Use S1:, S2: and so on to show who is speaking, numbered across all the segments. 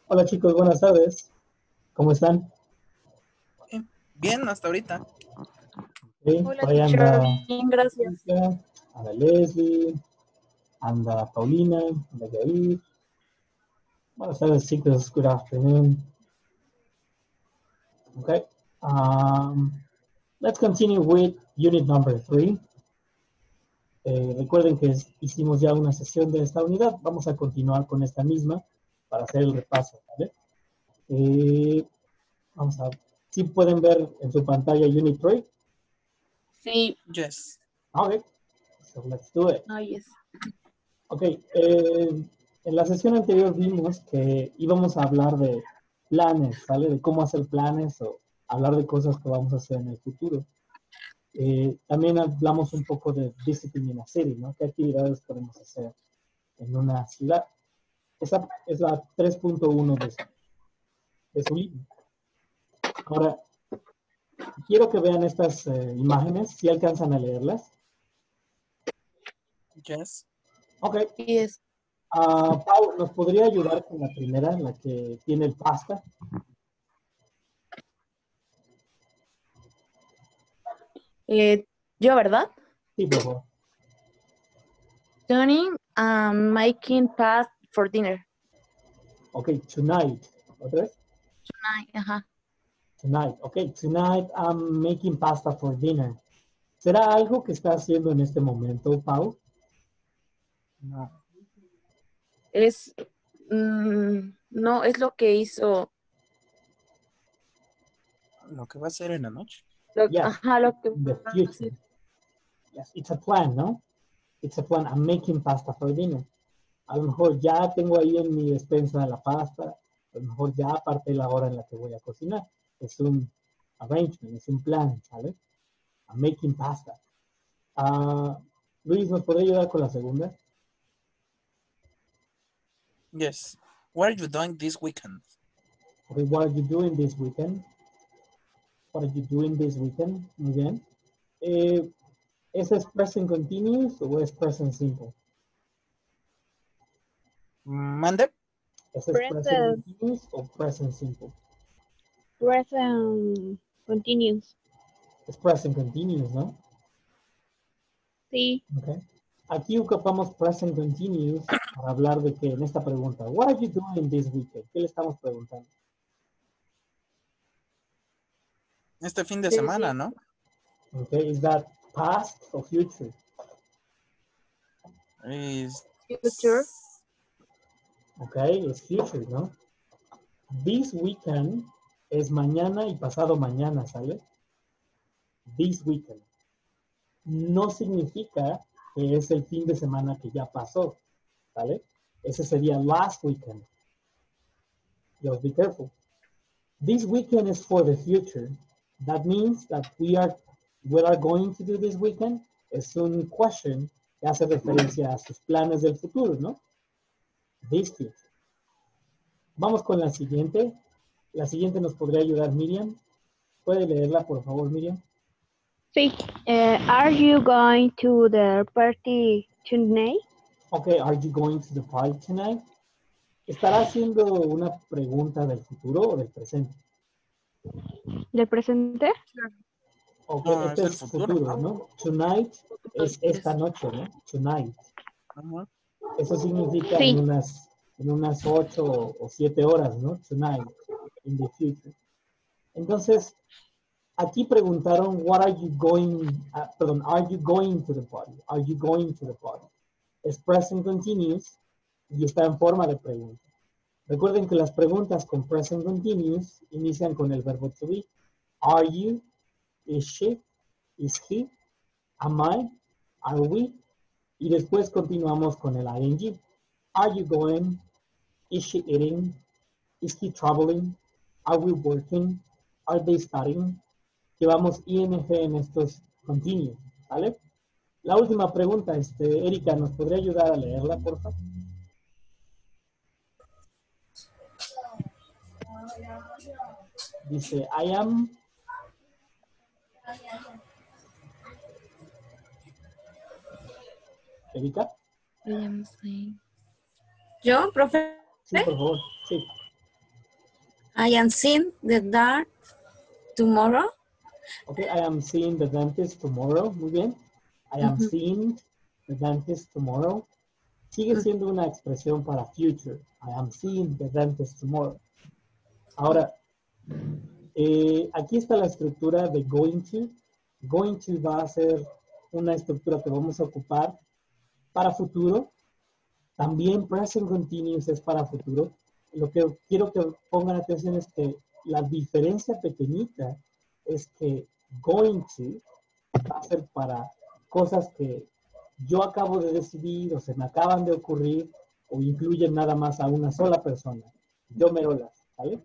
S1: Hola chicos, buenas tardes. ¿Cómo están?
S2: Bien, hasta ahorita.
S1: Sí,
S3: Hola,
S1: por ahí
S3: teacher.
S1: anda
S3: Bien, gracias.
S1: Erika, anda Leslie, anda Paulina, anda Yair. Buenas tardes chicos, good afternoon. Okay, let's continue with unit number 3. Recuerden que hicimos ya una sesión de esta unidad. Vamos a continuar con esta misma para hacer el repaso, ¿vale? Vamos a, si pueden ver en su pantalla unit 3.
S3: Sí.
S2: Yes.
S1: Okay, so let's do it.
S3: Oh, yes.
S1: Ok, en la sesión anterior vimos que íbamos a hablar de planes, ¿sale? De cómo hacer planes o hablar de cosas que vamos a hacer en el futuro. También hablamos un poco de visiting in a city, ¿no? ¿Qué actividades podemos hacer en una ciudad? Esa es la 3.1 de su libro. Ahora, quiero que vean estas imágenes, si alcanzan a leerlas.
S2: Yes.
S1: Ok,
S3: Yes.
S1: Pau, ¿nos podría ayudar con la primera, la que tiene el pasta?
S3: Yo, ¿verdad?
S1: Sí, por favor.
S3: Turning and making past for dinner.
S1: Ok, tonight. ¿Otra vez?
S3: Ay, ajá.
S1: Tonight. Ok, tonight I'm making pasta for dinner. ¿Será algo que está haciendo en este momento, Pau?
S2: No.
S3: Es, no, es lo que hizo,
S2: Lo que va a ser en la noche.
S1: Yes,
S3: ajá, lo que
S1: in the
S3: va a
S1: future.
S3: hacer.
S1: Yes, it's a plan, ¿no? It's a plan. I'm making pasta for dinner. A lo mejor ya tengo ahí en mi despensa la pasta. A lo mejor ya aparte la hora en la que voy a cocinar. Es un arrangement, es un plan, ¿sabes? I'm making pasta. Luis, ¿nos podría ayudar con la segunda?
S2: Yes. What are you doing this weekend?
S1: Okay, what are you doing this weekend? What are you doing this weekend? Muy bien. ¿Ese es present continuous o es present simple?
S2: Mande.
S1: ¿Ese es present
S4: Present,
S1: continuous o present simple?
S4: present continuous.
S1: Es present continuous, ¿no?
S4: Sí,
S1: Okay. Aquí ocupamos present continuous para hablar de que en esta pregunta, what are you doing this weekend? ¿Qué le estamos preguntando?
S2: Este fin de semana, ¿no?
S1: Okay, is that past or future?
S2: Es
S3: Future.
S1: Okay, es future, ¿no? This weekend es mañana y pasado mañana, ¿sale? This weekend. No significa que es el fin de semana que ya pasó, ¿vale? Ese sería last weekend. Just be careful. This weekend is for the future. That means that we are going to do this weekend. Es un question que hace referencia a sus planes del futuro, ¿no? This future. Vamos con la siguiente. La siguiente nos podría ayudar Miriam. ¿Puede leerla, por favor, Miriam?
S4: sí. Are you going to the party tonight?
S1: Okay, are you going to the party tonight? ¿Estará haciendo una pregunta del futuro o del presente?
S4: ¿Le presenté?
S1: Ok,
S2: no, es
S1: este
S2: del
S1: es
S2: futuro,
S1: futuro,
S2: ¿no?
S1: ¿no? Tonight es esta noche, ¿no? Tonight.
S2: Ajá.
S1: Eso significa
S4: Sí.
S1: en unas 8 o 7 horas, ¿no? Tonight, in the future. Entonces, aquí preguntaron, what are you going, perdón, are you going to the party? Are you going to the party? Es present continuous y está en forma de pregunta. Recuerden que las preguntas con present continuous inician con el verbo to be. Are you? Is she? Is he? Am I? Are we? Y después continuamos con el ing. Are you going? Is she eating? Is he traveling? Are we working? Are they studying? Llevamos ing en estos continuos, ¿vale? La última pregunta, Erika, ¿nos podría ayudar a leerla, por favor? Dice, I am. Erika.
S3: ¿Yo, profe?
S1: Sí, por favor. Sí.
S5: I am seeing the dart tomorrow.
S1: Okay, I am seeing the dentist tomorrow. Muy bien. I am
S5: Ujú.
S1: seeing the dentist tomorrow. Sigue siendo una expresión para future. I am seeing the dentist tomorrow. Ahora, aquí está la estructura de going to. Going to va a ser una estructura que vamos a ocupar para futuro. También present continuous es para futuro. Lo que quiero que pongan atención es que la diferencia pequeñita es que going to va a ser para cosas que yo acabo de decidir o se me acaban de ocurrir o incluyen nada más a una sola persona. Yo merolas, ¿vale?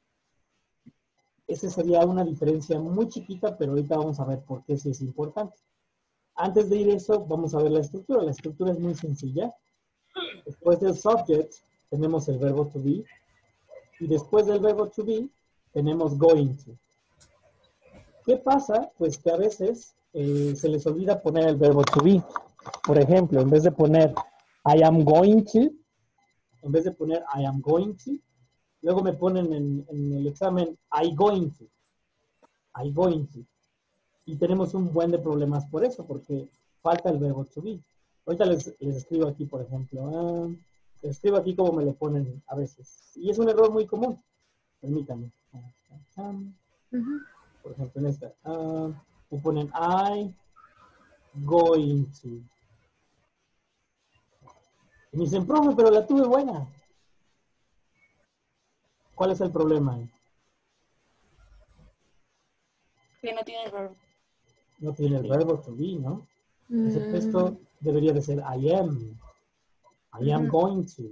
S1: Esa sería una diferencia muy chiquita, pero ahorita vamos a ver por qué sí es importante. Antes de ir a eso, vamos a ver la estructura. La estructura es muy sencilla. Después del subject tenemos el verbo to be y después del verbo to be tenemos going to. ¿Qué pasa? Pues que a veces se les olvida poner el verbo to be. Por ejemplo, en vez de poner I am going to, luego me ponen en el examen I going to. Y tenemos un buen de problemas por eso, porque falta el verbo to be. Ahorita les escribo aquí, por ejemplo. Les escribo aquí como me lo ponen a veces. Y es un error muy común. Permítanme. Por ejemplo, en esta. Me ponen I going to. Y me dicen, profe, pero la tuve buena. ¿Cuál es el problema?
S3: Que no tiene verbo.
S1: No tiene el verbo to be, ¿no? Ese texto debería de ser I am. I am going to.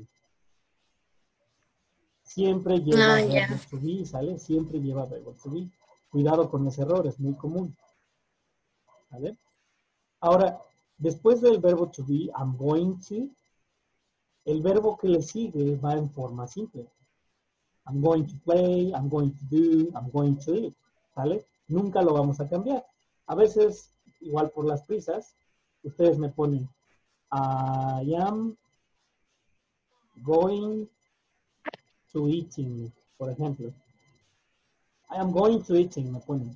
S1: Siempre lleva verbo to be, ¿sale? Siempre lleva verbo to be. Cuidado con ese error, es muy común. ¿Vale? Ahora, después del verbo to be, I'm going to, el verbo que le sigue va en forma simple. I'm going to play, I'm going to do, I'm going to eat. ¿Vale? Nunca lo vamos a cambiar. A veces, igual por las prisas, ustedes me ponen I am going to eating, por ejemplo. I am going to eating, me ponen.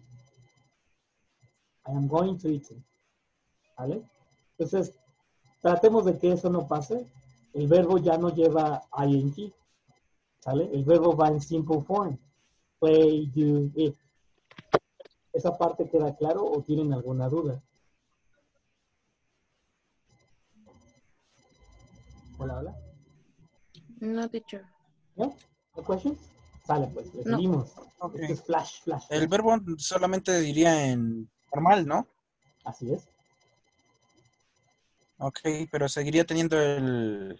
S1: I am going to eating. ¿Vale? Entonces, tratemos de que eso no pase. El verbo ya no lleva ing. ¿Sale? El verbo va en simple form. Play, do, eat. ¿Esa parte queda claro o tienen alguna duda? Hola, hola.
S3: No, teacher.
S1: ¿No? ¿No questions? Sale, pues, le
S3: No.
S1: seguimos.
S2: Ok.
S1: Esto es flash.
S2: El verbo solamente diría en formal, ¿no?
S1: Así es.
S2: Ok, pero seguiría teniendo el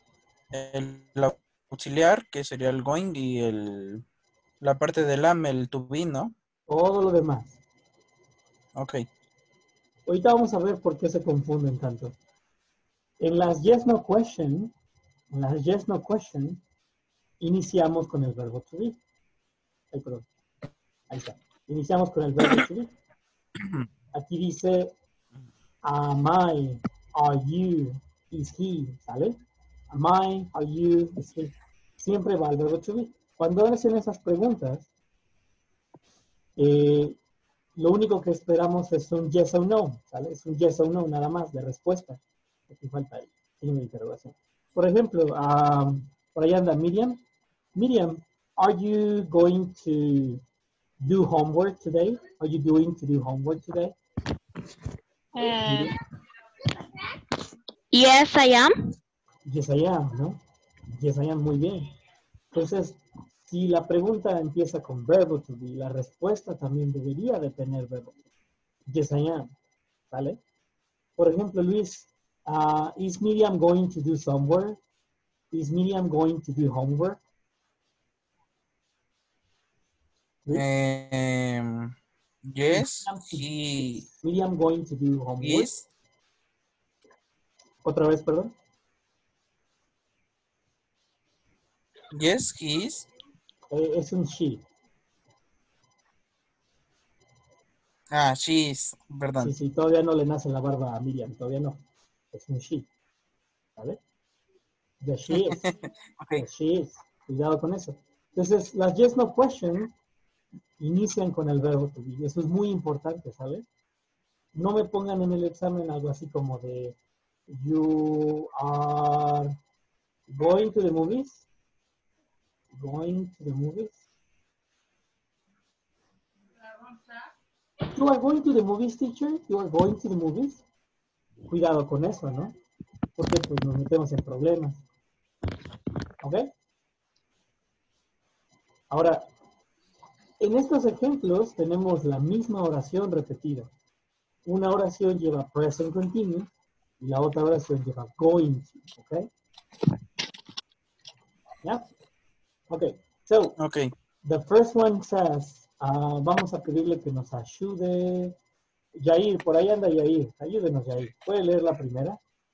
S2: auxiliar, que sería el going, y la parte del am, el to be, ¿no?
S1: Todo lo demás.
S2: Ok.
S1: Ahorita vamos a ver por qué se confunden tanto. En las yes, no question, iniciamos con el verbo to be. Ay, perdón. Ahí está. Iniciamos con el verbo to be. Aquí dice am I, are you, is he, ¿sale? Am I, are you, is he. Siempre va el verbo to be. Cuando hacen esas preguntas, lo único que esperamos es un yes o no, ¿sale? Es un yes o no nada más de respuesta. Aquí falta ahí, signo de interrogación. Por ejemplo, por ahí anda Miriam. Miriam, are you going to do homework today? Are you doing to do homework today? Miriam?
S4: Yes, I am.
S1: Yes, I am, ¿no? Yes, I am, muy bien. Entonces, si la pregunta empieza con verbo to be, la respuesta también debería de tener verbo. Yes, I am. ¿Vale? Por ejemplo, Luis, is Miriam going to do some work? Is Miriam going to do homework? Luis?
S2: Yes, he
S1: Miriam going to do homework?
S2: is.
S1: Otra vez, perdón.
S2: Yes, he is.
S1: Es un she.
S2: Ah, she is, perdón.
S1: Sí, todavía no le nace la barba a Miriam, todavía no. Es un she. ¿Vale? The she is.
S2: Ok.
S1: The she is. Cuidado con eso. Entonces, las yes, no question inician con el verbo to be. Eso es muy importante, ¿sabes? No me pongan en el examen algo así como de you are going to the movies. Going to the movies. You are going to the movies, teacher. You are going to the movies. Cuidado con eso, ¿no? Porque pues nos metemos en problemas. ¿Ok? Ahora, en estos ejemplos tenemos la misma oración repetida. Una oración lleva present continuous y la otra oración lleva going to, ¿ok? ¿Ya? Ok, so,
S2: Ok.
S1: the first one says, vamos a pedirle que nos ayude. Yair, por ahí anda Yair. Ayúdenos, Yair. ¿Puede leer la primera?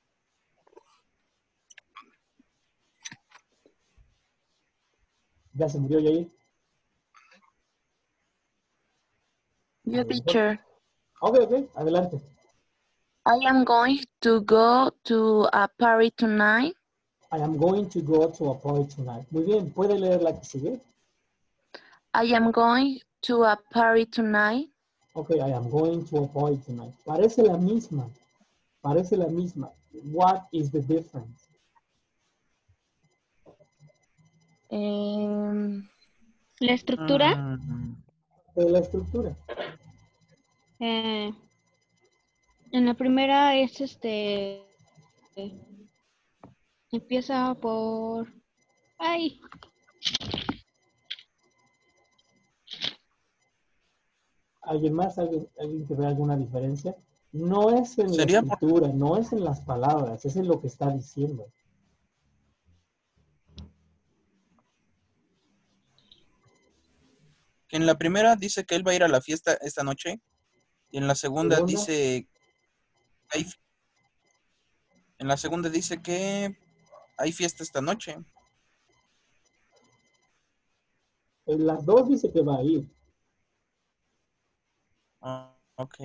S1: ¿Ya se murió Yair?
S3: Yeah, teacher.
S1: Ok, ok, adelante.
S3: I am going to go to a party tonight.
S1: I am going to go to a party tonight. Muy bien, ¿puede leer la que sigue?
S3: I am going to a party tonight.
S1: Ok, I am going to a party tonight. Parece la misma. Parece la misma. What is the difference?
S4: La estructura
S1: De la estructura.
S4: en la primera es empieza por ay,
S1: ¿Alguien más? ¿Alguien que vea alguna diferencia? No es en la
S2: Sería por-
S1: estructura, no es en las palabras, es en lo que está diciendo.
S2: En la primera dice que él va a ir a la fiesta esta noche. Y en la segunda
S1: ¿Segunda?
S2: dice... En la segunda dice que hay fiesta esta noche.
S1: En las dos dice que va a ir.
S2: Ah, ok.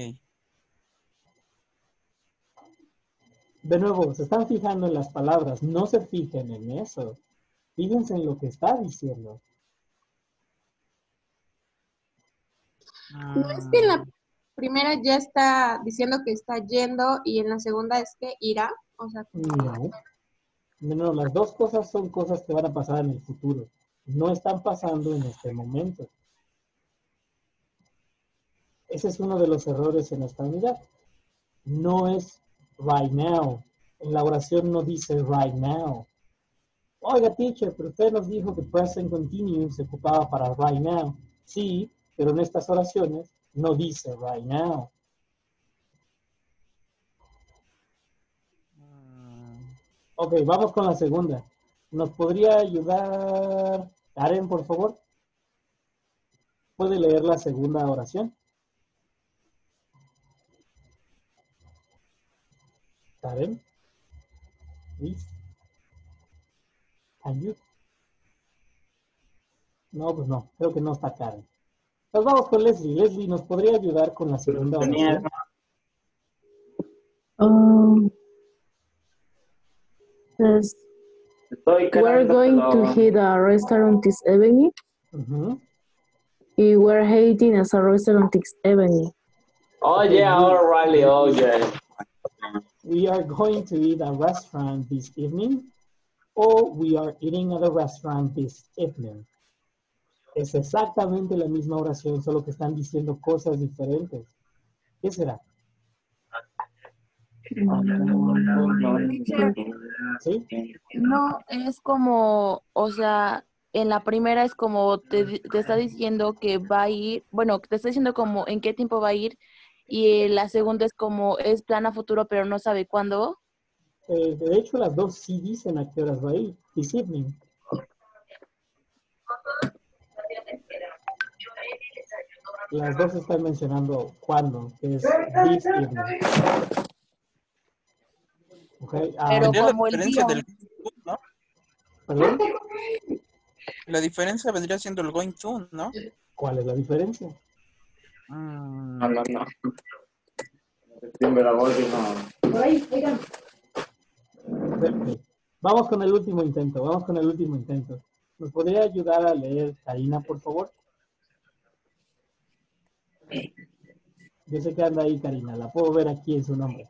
S1: De nuevo, se están fijando en las palabras, no se fijen en eso. Fíjense en lo que está diciendo.
S6: No es que en la primera ya está diciendo que está yendo y en la segunda es que irá. O sea,
S1: No. No, las dos cosas son cosas que van a pasar en el futuro. No están pasando en este momento. Ese es uno de los errores en esta unidad. No es right now. En la oración no dice right now. Oiga, teacher, pero usted nos dijo que present continuous se ocupaba para right now. Sí, pero en estas oraciones no dice right now. Ok, vamos con la segunda. ¿Nos podría ayudar Karen, por favor? ¿Puede leer la segunda oración? Karen, please. Can you? No, pues no, creo que no está Karen. Nos vamos con Leslie. Leslie, ¿nos podría ayudar con la segunda oración?
S7: Yes. We're going to hit a restaurant this evening.
S1: Ujú.
S7: We're heading as a restaurant this evening.
S8: Oh, yeah, all right, oh, yeah.
S1: We are going to eat at a restaurant this evening, or we are eating at a restaurant this evening. Es exactamente la misma oración, solo que están diciendo cosas diferentes. ¿Qué será? ¿Sí?
S3: No, es como, o sea, en la primera es como te está diciendo que va a ir, bueno, te está diciendo como en qué tiempo va a ir, y la segunda es como es plan a futuro, pero no sabe cuándo.
S1: De hecho, las dos sí dicen a qué horas va a ir. This evening. Las dos están mencionando cuándo, que es this evening. Okay,
S3: Pero
S2: Sería la
S3: como el
S2: diferencia
S3: día.
S2: del going to, ¿no?
S1: ¿Perdón?
S2: La diferencia vendría siendo el going to, ¿no?
S1: ¿Cuál es la diferencia?
S8: No. Septiembre, agosto, no.
S1: Vamos con el último intento, ¿Nos podría ayudar a leer Karina, por favor? Yo sé que anda ahí, Karina. La puedo ver aquí en su nombre.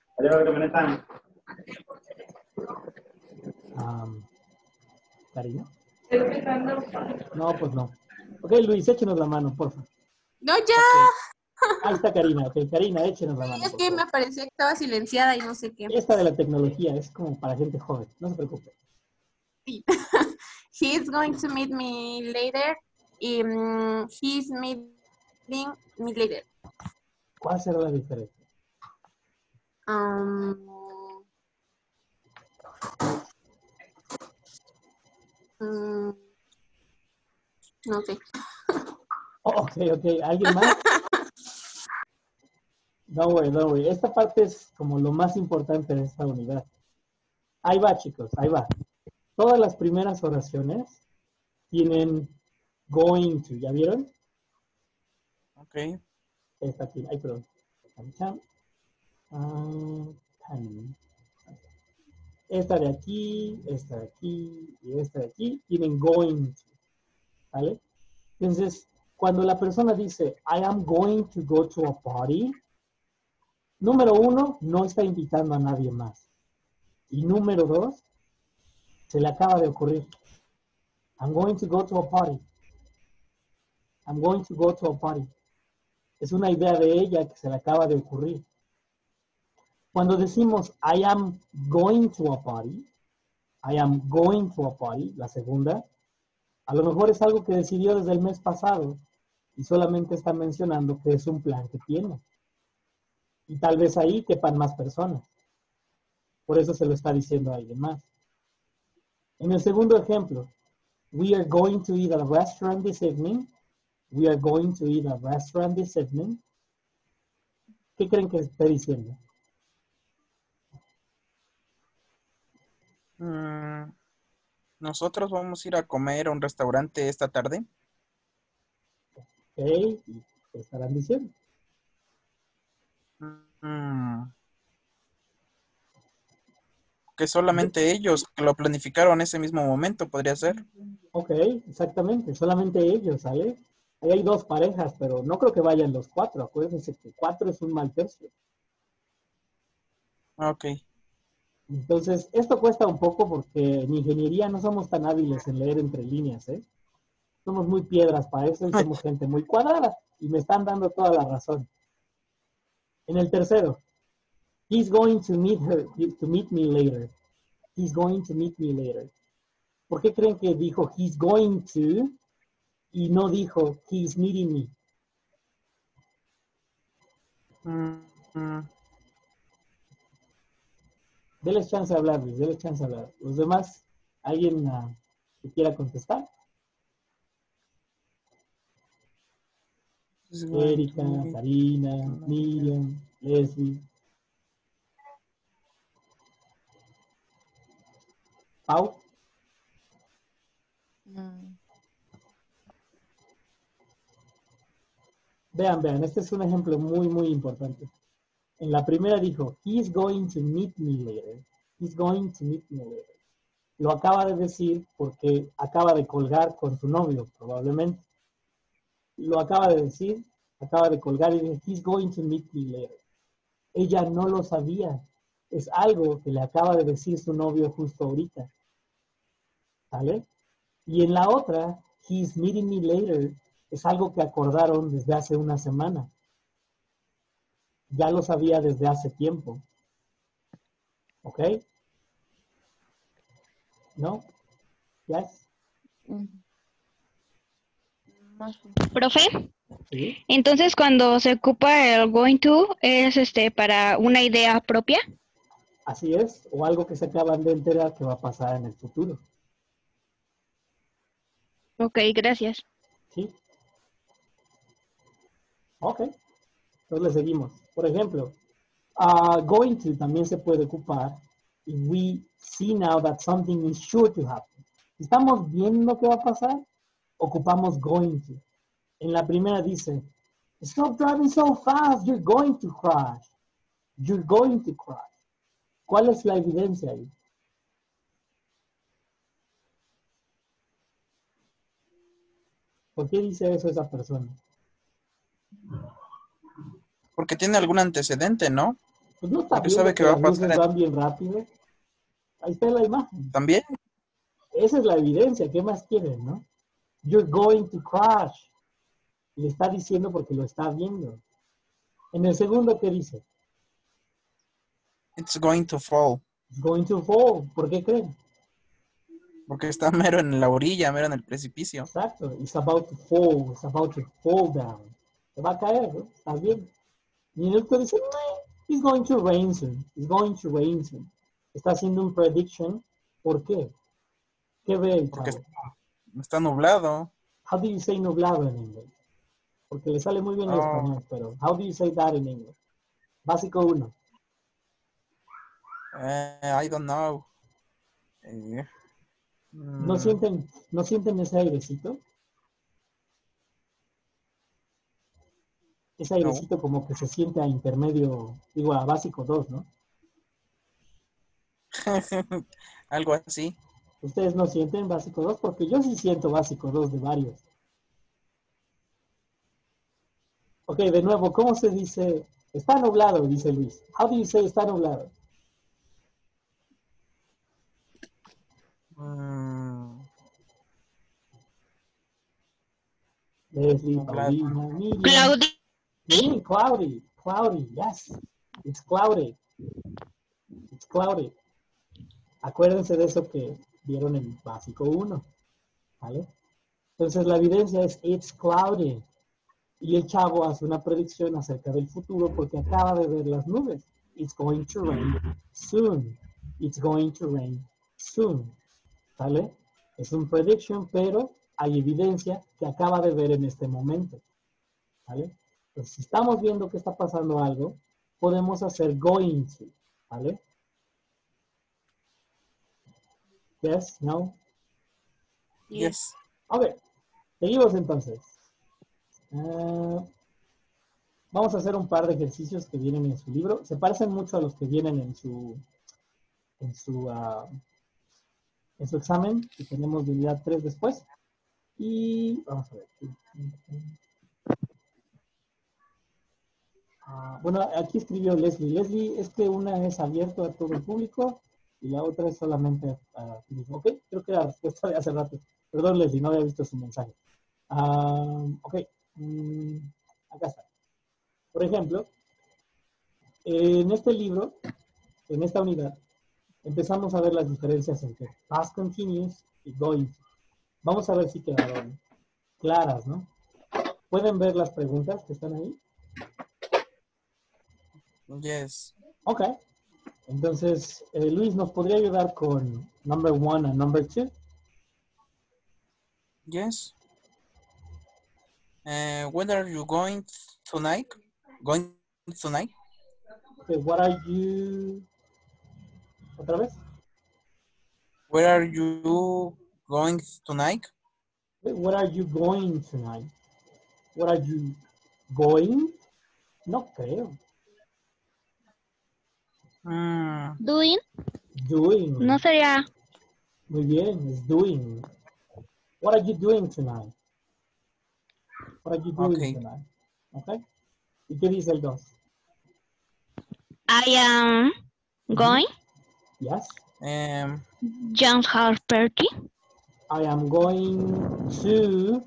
S1: ¿Karina? No, pues no. Ok, Luis, échenos la mano, por favor.
S6: No, ya.
S1: Okay. Ahí está Karina. Ok, Karina, échenos la mano.
S6: Es que me parecía que estaba silenciada y no sé qué.
S1: Esta de la tecnología es como para gente joven. No se preocupe.
S6: Sí. He's going to meet me later. Y he's meeting me later.
S1: ¿Cuál será la diferencia?
S6: No sé.
S1: Ok. ¿Alguien más? Don't worry. Esta parte es como lo más importante de esta unidad. Ahí va, chicos, ahí va. Todas las primeras oraciones tienen going to, ¿ya vieron?
S2: Ok.
S1: Esta aquí, ay, perdón. Esta de aquí y esta de aquí tienen going to, ¿vale? Entonces, cuando la persona dice, I am going to go to a party, número uno, no está invitando a nadie más. Y número dos, se le acaba de ocurrir. I'm going to go to a party. I'm going to go to a party. Es una idea de ella que se le acaba de ocurrir. Cuando decimos I am going to a party, la segunda, a lo mejor es algo que decidió desde el mes pasado y solamente está mencionando que es un plan que tiene. Y tal vez ahí quepan más personas. Por eso se lo está diciendo a alguien más. En el segundo ejemplo, we are going to eat at a restaurant this evening. We are going to eat at a restaurant this evening. ¿Qué creen que esté diciendo?
S2: Nosotros vamos a ir a comer a un restaurante esta tarde.
S1: Ok, ¿y qué estarán diciendo?
S2: Que solamente ellos que lo planificaron ese mismo momento, podría ser.
S1: Ok, exactamente, solamente ellos, ¿sale? Ahí hay dos parejas, pero no creo que vayan los cuatro. Acuérdense que 4 es un mal tercio.
S2: Ok.
S1: Entonces, esto cuesta un poco porque en ingeniería no somos tan hábiles en leer entre líneas, ¿eh? Somos muy piedras para eso y somos gente muy cuadrada. Y me están dando toda la razón. En el tercero, he's going to meet me later. He's going to meet me later. ¿Por qué creen que dijo he's going to y no dijo he's meeting me? Deles chance de hablar, Luis, deles chance de hablar. Los demás, ¿alguien que quiera contestar? Erika, Karina, Miriam, Leslie. Pau. Vean, este es un ejemplo muy importante. En la primera dijo, he's going to meet me later. He's going to meet me later. Lo acaba de decir porque acaba de colgar con su novio, probablemente. Lo acaba de decir, acaba de colgar y dice, he's going to meet me later. Ella no lo sabía. Es algo que le acaba de decir su novio justo ahorita. ¿Vale? Y en la otra, he's meeting me later, es algo que acordaron desde hace una semana. Ya lo sabía desde hace tiempo. ¿Ok? ¿No? ¿Yes?
S4: Profe,
S1: ¿Sí?
S4: entonces cuando se ocupa el going to es para una idea propia.
S1: Así es, o algo que se acaban de enterar que va a pasar en el futuro.
S4: Ok, gracias.
S1: ¿Sí? Ok. Entonces le seguimos. Por ejemplo, going to también se puede ocupar if we see now that something is sure to happen. Si estamos viendo qué va a pasar, ocupamos going to. En la primera dice, stop driving so fast, you're going to crash. You're going to crash. ¿Cuál es la evidencia ahí? ¿Por qué dice eso esa persona?
S2: Porque tiene algún antecedente, ¿no?
S1: Pues no está
S2: Porque
S1: viendo
S2: sabe
S1: que
S2: que va a
S1: las luces
S2: pasar
S1: van bien rápido. Ahí está la imagen.
S2: también.
S1: Esa es la evidencia. ¿Qué más quieren, no? You're going to crash. Le está diciendo porque lo está viendo. En el segundo, ¿qué dice?
S2: It's going to fall.
S1: It's going to fall. ¿Por qué creen?
S2: Porque está mero en la orilla, mero en el precipicio.
S1: Exacto. It's about to fall. It's about to fall down. Se va a caer, ¿no? Está bien. Y el otro dice, no, it's going to rain soon. It's going to rain soon. Está haciendo un prediction. ¿Por qué? ¿Qué ve el
S2: Porque
S1: chavo?
S2: está nublado.
S1: How do you say nublado en inglés? Porque le sale muy bien el
S2: Oh.
S1: español, pero how do you say that in English? Básico 1.
S2: I don't know.
S1: ¿No sienten ese airecito? Ese airecito como que se siente a intermedio, digo, a básico 2, ¿no?
S2: Algo así.
S1: ¿Ustedes no sienten básico 2? Porque yo sí siento básico 2 de varios. Ok, de nuevo, ¿cómo se dice? Está nublado, dice Luis. How do you say está nublado? Leslie, Paulina, Miriam.
S4: Cloudy.
S1: Cloudy. Cloudy, yes. It's cloudy. It's cloudy. Acuérdense de eso que vieron en básico 1. ¿Vale? Entonces la evidencia es it's cloudy. Y el chavo hace una predicción acerca del futuro porque acaba de ver las nubes. It's going to rain soon. It's going to rain soon. ¿Vale? Es un prediction, pero hay evidencia que acaba de ver en este momento. ¿Vale? Entonces, si estamos viendo que está pasando algo, podemos hacer going to. ¿Vale? Yes, no.
S2: Yes.
S1: Ok, seguimos entonces. Vamos a hacer un par de ejercicios que vienen en su libro. Se parecen mucho a los que vienen en su examen, que tenemos de unidad 3 después. Y vamos a ver. Bueno, aquí escribió Leslie. Leslie, es que una es abierto a todo el público y la otra es solamente a ti mismo. Ok, creo que era la respuesta de hace rato. Perdón, Leslie, no había visto su mensaje. Ok, acá está. Por ejemplo, en este libro, en esta unidad, empezamos a ver las diferencias entre past continuous y going. Vamos a ver si quedaron claras, ¿no? ¿Pueden ver las preguntas que están ahí?
S2: Yes.
S1: Ok. Entonces, Luis, ¿nos podría ayudar con number 1 and number 2?
S2: Yes. When are you going tonight? Going tonight?
S1: Okay, what are you... ¿Otra vez?
S2: Where are you going tonight?
S1: What are you going tonight? What are you going? No creo.
S4: Doing.
S1: Doing.
S4: No sería.
S1: Muy bien, es doing. What are you doing tonight? What are you doing tonight? Okay. ¿Y qué dice el 2?
S4: I am going.
S1: Yes.
S4: John's house party.
S1: I am going to.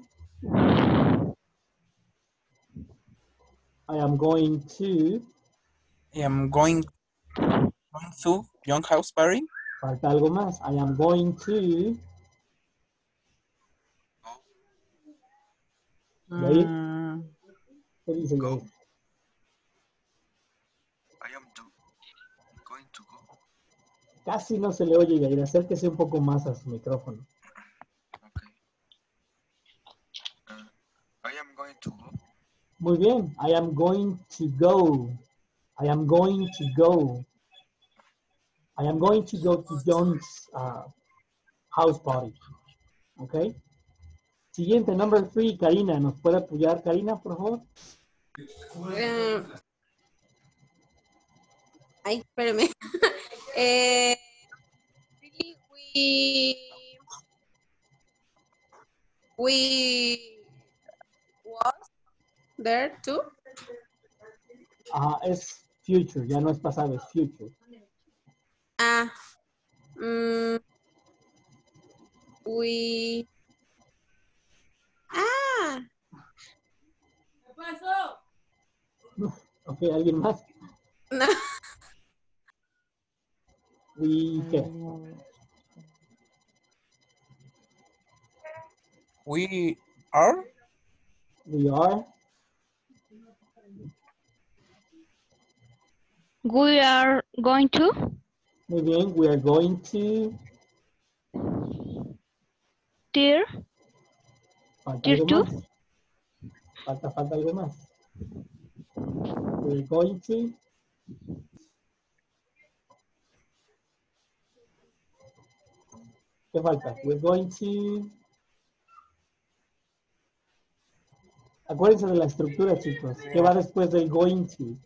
S1: I am going to.
S2: I am going to Young House Party.
S1: Falta algo más. I am going to. Yair. ¿Qué dice Yair?
S9: I am going to go.
S1: Casi no se le oye, Yair. Acérquese un poco más a su micrófono.
S9: Okay. I am going to go.
S1: Muy bien. I am going to go. I am going to go. I am going to go to John's house party. Okay. Siguiente, number 3, Karina. ¿Nos puede apoyar, Karina, por favor?
S6: Ay, espérame. Really, we there too?
S1: Es future, ya no es pasado, es future.
S6: Ah, we. Ah,
S1: Ok, ¿alguien más?
S6: no.
S1: ¿Qué?
S2: We are.
S1: We are.
S4: We are going to.
S1: Muy bien, we are going to.
S4: Tier.
S1: Falta
S4: Tier
S1: algo
S4: 2.
S1: más. Falta algo más. We're going to. ¿Qué falta? We're going to. Acuérdense de la estructura, chicos. ¿Qué va después del going to?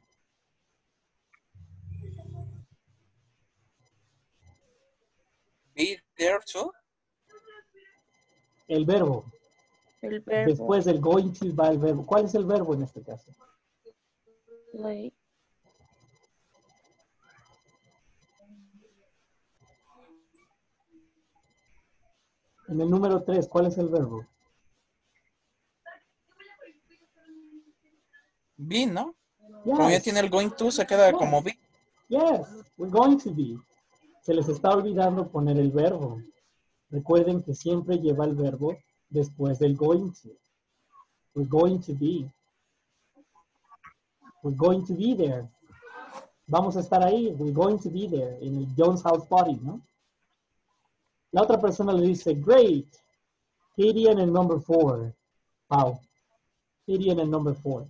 S2: Be there too.
S1: El verbo.
S3: El verbo.
S1: Después del going to va el verbo. ¿Cuál es el verbo en este caso?
S3: Like.
S1: En el número 3, ¿cuál es el verbo?
S2: Be, ¿no?
S1: Yes.
S2: Como ya tiene el going to, se queda como be.
S1: Yes, we're going to be. Se les está olvidando poner el verbo. Recuerden que siempre lleva el verbo después del going to. We're going to be. We're going to be there. Vamos a estar ahí. We're going to be there. En el Jones House Party, ¿no? La otra persona le dice, great. Katie en el number 4. Wow. Katie en el number 4.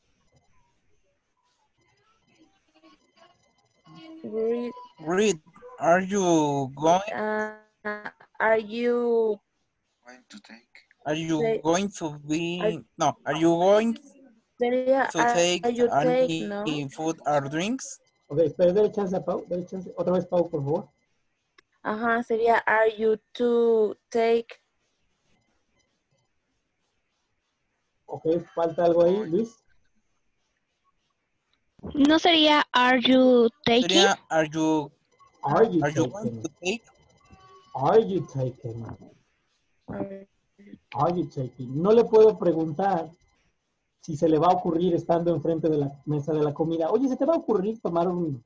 S2: Read. Are you going?
S3: Are you
S9: Going to take.
S2: Are you
S3: Take-
S2: going to be? No. Are you going
S3: sería
S2: to take
S3: are you take,
S2: any
S3: no?
S2: food or drinks?
S1: Ok, espera, dale chance a Pau. Dale chance. Otra vez, Pau, por favor.
S3: Ajá, sería are you to take.
S1: Ok, falta algo ahí, Luis.
S4: ¿No sería are you taking?
S2: Sería Are you
S1: Are you
S2: going
S1: taking?
S2: to take?
S1: Are you taking? Are you taking? No le puedo preguntar si se le va a ocurrir estando enfrente de la mesa de la comida. Oye, ¿se te va a ocurrir tomar un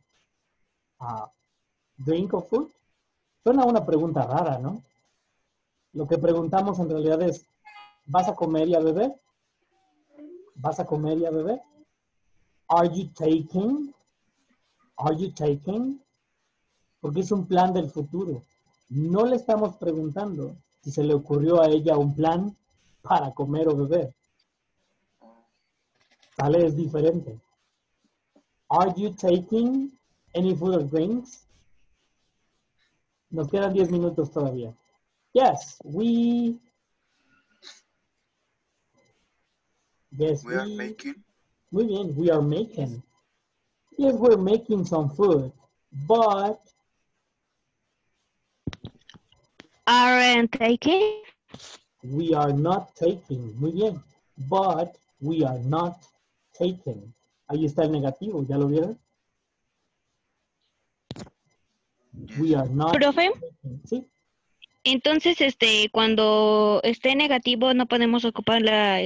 S1: drink of food? Suena una pregunta rara, ¿no? Lo que preguntamos en realidad es, ¿vas a comer y a beber? ¿Vas a comer y a beber? Are you taking? Are you taking? Porque es un plan del futuro. No le estamos preguntando si se le ocurrió a ella un plan para comer o beber. ¿Sale? Es diferente. Are you taking any food or drinks? Nos quedan 10 minutos todavía. Yes, we... Yes,
S9: We are making.
S1: Muy bien, we are making. Yes, we're making some food, but...
S4: Aren't taking?
S1: We are not taking. Muy bien. But we are not taking. Ahí está el negativo, ¿ya lo vieron? We are not
S4: Profe,
S1: taking. ¿Sí?
S4: entonces, cuando esté negativo no podemos ocupar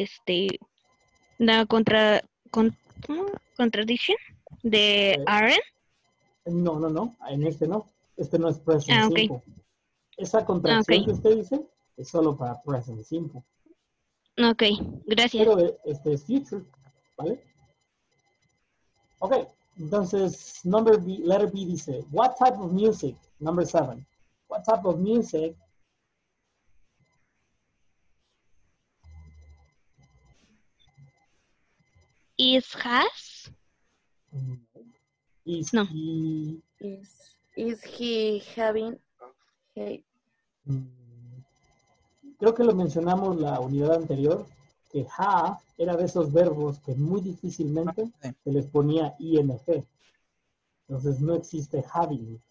S4: la contradicción de aren't.
S1: No. En este no. Este no es present
S4: Ok.
S1: simple. Esa contracción
S4: Ok.
S1: que usted dice es solo para present simple.
S4: Ok, gracias.
S1: Pero este es future, ¿vale? Ok, entonces, letter B dice, what type of music? Number 7. What type of music
S4: Is has?
S1: is
S4: No.
S1: he...
S3: Is he having? Hey,
S1: Creo que lo mencionamos la unidad anterior, que have era de esos verbos que muy difícilmente se les ponía ing. Entonces no existe having.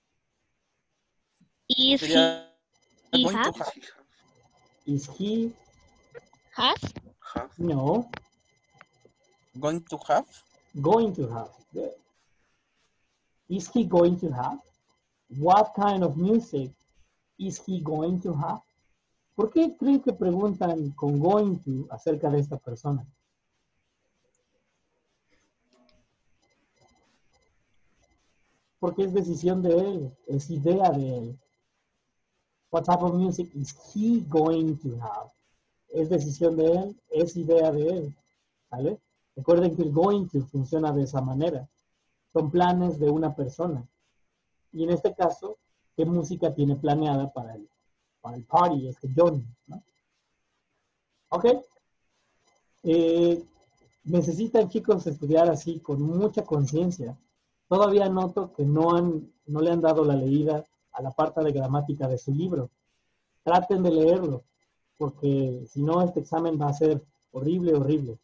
S4: Is
S2: Sería
S4: he
S2: going to
S4: have?
S1: Is he?
S4: Has?
S9: Have.
S1: No.
S2: Going to have.
S1: Going to have. Good. Is he going to have? What kind of music is he going to have? ¿Por qué creen que preguntan con going to acerca de esta persona? Porque es decisión de él, es idea de él. What type of music is he going to have? Es decisión de él, es idea de él. ¿Vale? Recuerden que el going to funciona de esa manera. Son planes de una persona. Y en este caso, ¿qué música tiene planeada para el party? John, ¿no? ¿Ok? Necesitan, chicos, estudiar así con mucha conciencia. Todavía noto que no le han dado la leída a la parte de gramática de su libro. Traten de leerlo, porque si no, este examen va a ser horrible, horrible.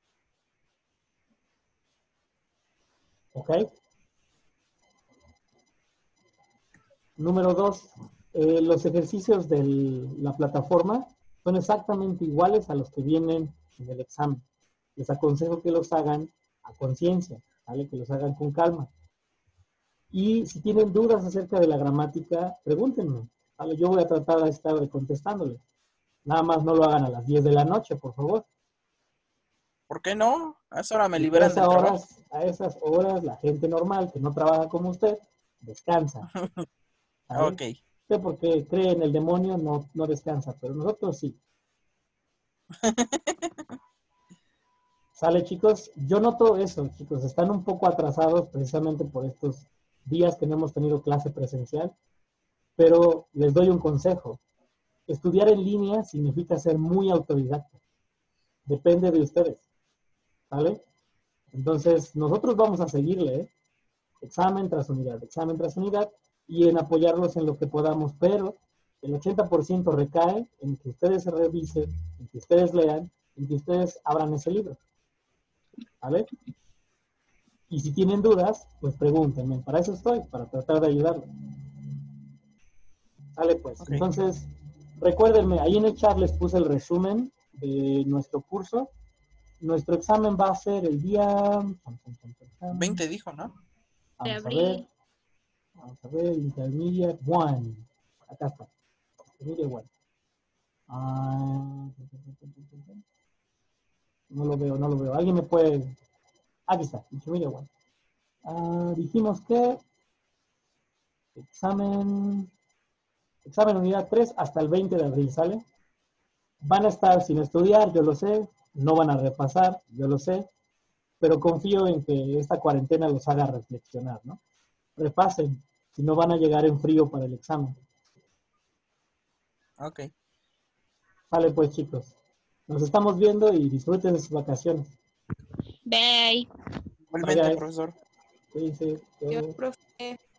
S1: ¿Ok? Número 2, los ejercicios de la plataforma son exactamente iguales a los que vienen en el examen. Les aconsejo que los hagan a conciencia, ¿vale? Que los hagan con calma. Y si tienen dudas acerca de la gramática, pregúntenme, ¿vale? Yo voy a tratar de estar contestándoles. Nada más no lo hagan a las 10 de la noche, por favor.
S2: ¿Por qué no? A esa hora me liberan del trabajo.
S1: A esas horas, la gente normal que no trabaja como usted, descansa. ¿Vale?
S2: Ok.
S1: Usted porque cree en el demonio no descansa, pero nosotros sí. ¿Sale, chicos? Yo noto eso, chicos. Están un poco atrasados precisamente por estos días que no hemos tenido clase presencial, pero les doy un consejo. Estudiar en línea significa ser muy autodidacta. Depende de ustedes. ¿Vale? Entonces, nosotros vamos a seguirle, ¿eh? Examen tras unidad, y en apoyarlos en lo que podamos, pero el 80% recae en que ustedes se revisen, en que ustedes lean, en que ustedes abran ese libro. ¿Vale? Y si tienen dudas, pues pregúntenme. Para eso estoy, para tratar de ayudarlos. ¿Vale? Pues, okay. Entonces, recuérdenme, ahí en el chat les puse el resumen de nuestro curso. Nuestro examen va a ser el día
S2: 20, dijo, ¿no?
S1: Vamos a ver, Intermediate 1. Acá está. Intermediate 1. No lo veo. ¿Alguien me puede...? Aquí está, Intermediate 1. Dijimos que examen unidad 3 hasta el 20 de abril, ¿sale? Van a estar sin estudiar, yo lo sé. No van a repasar, yo lo sé. Pero confío en que esta cuarentena los haga reflexionar, ¿no? Repasen, si no van a llegar en frío para el examen.
S2: Ok.
S1: Vale, pues, chicos. Nos estamos viendo y disfruten de sus vacaciones.
S3: Bye.
S2: Igualmente, profesor.
S1: Cuídense.
S6: Yo, profe.